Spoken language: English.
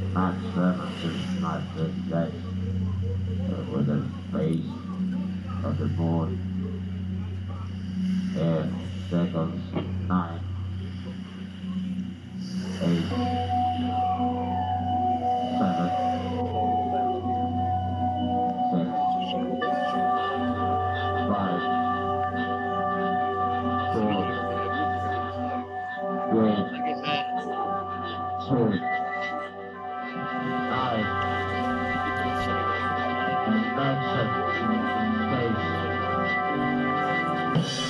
Not 7, not 6, with the face of the moon. 8 seconds. 9, 8, 7, 6, 5, 4, 3, 2, 9, connection, space,